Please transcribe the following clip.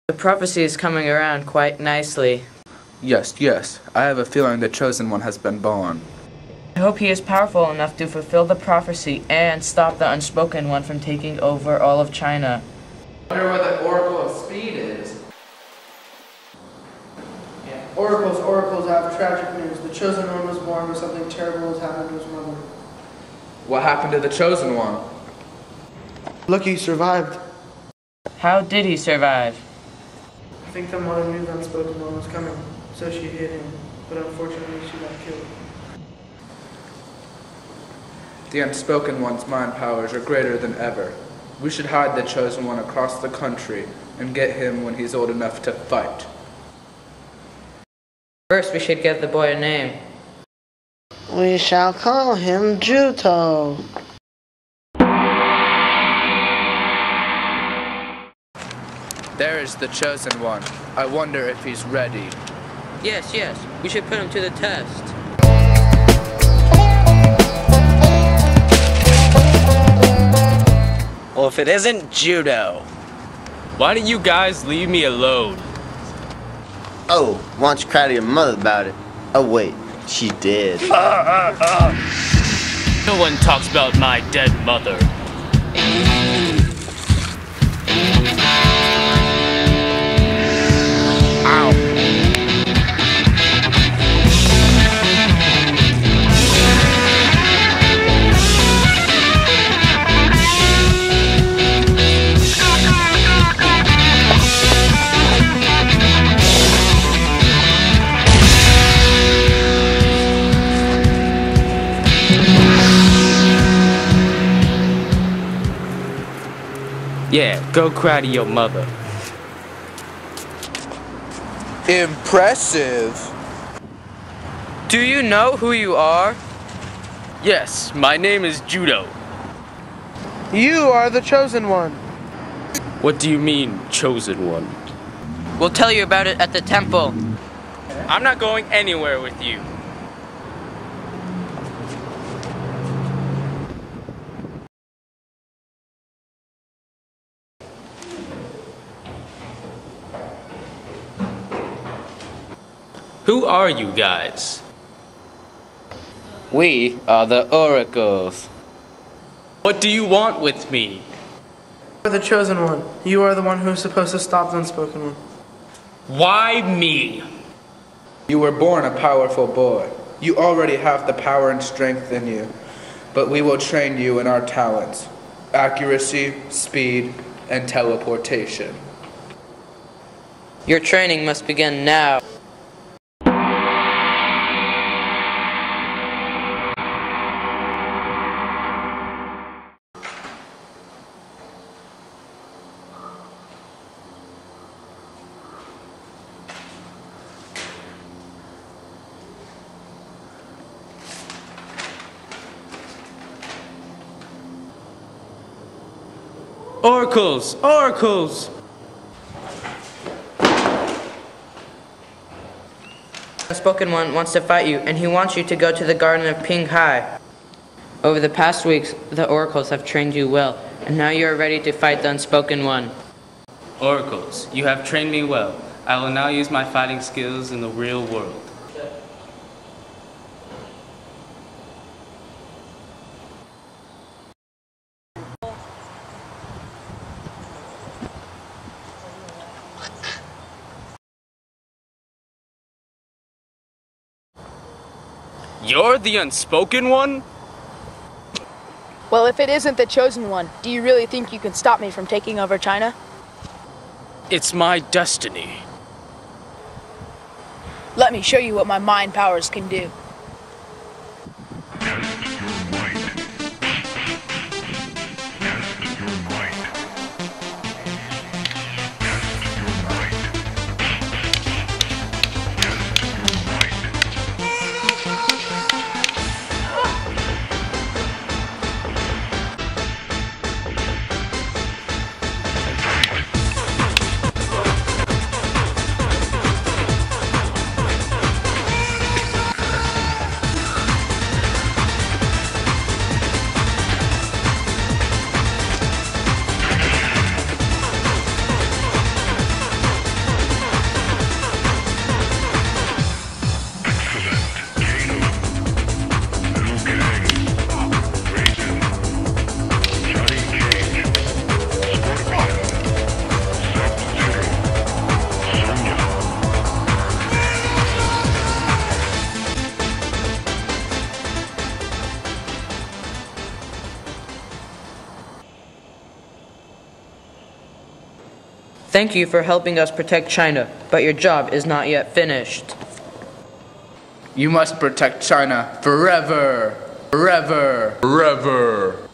The prophecy is coming around quite nicely. Yes, yes. I have a feeling the Chosen One has been born. I hope he is powerful enough to fulfill the prophecy and stop the Unspoken One from taking over all of China. I wonder what the Oracle of Speed is. Yeah. Oracles, I have tragic news. The Chosen One was born, but something terrible has happened to his mother. What happened to the Chosen One? Look, he survived. How did he survive? I think the mother knew the Unspoken One was coming, so she hid him. But unfortunately, she got killed. The Unspoken One's mind powers are greater than ever. We should hide the Chosen One across the country and get him when he's old enough to fight. First, we should give the boy a name. We shall call him Juto. There is the Chosen One. I wonder if he's ready. Yes, we should put him to the test. Well, if it isn't Judo. Why don't you guys leave me alone? Oh, why don't you cry to your mother about it? Oh wait, she did. No one talks about my dead mother. Yeah, go cry to your mother. Impressive. Do you know who you are? Yes, my name is Judo. You are the Chosen One. What do you mean, Chosen One? We'll tell you about it at the temple. I'm not going anywhere with you. Who are you guys? We are the Oracles. What do you want with me? You are the Chosen One. You are the one who is supposed to stop the Unspoken One. Why me? You were born a powerful boy. You already have the power and strength in you. But we will train you in our talents: accuracy, speed, and teleportation. Your training must begin now. Oracles! Oracles! The Unspoken One wants to fight you, and he wants you to go to the Garden of Pinghai. Over the past weeks, the Oracles have trained you well, and now you are ready to fight the Unspoken One. Oracles, you have trained me well. I will now use my fighting skills in the real world. You're the Unspoken One? Well, if it isn't the Chosen One, do you really think you can stop me from taking over China? It's my destiny. Let me show you what my mind powers can do. Thank you for helping us protect China, but your job is not yet finished. You must protect China forever. Forever. Forever.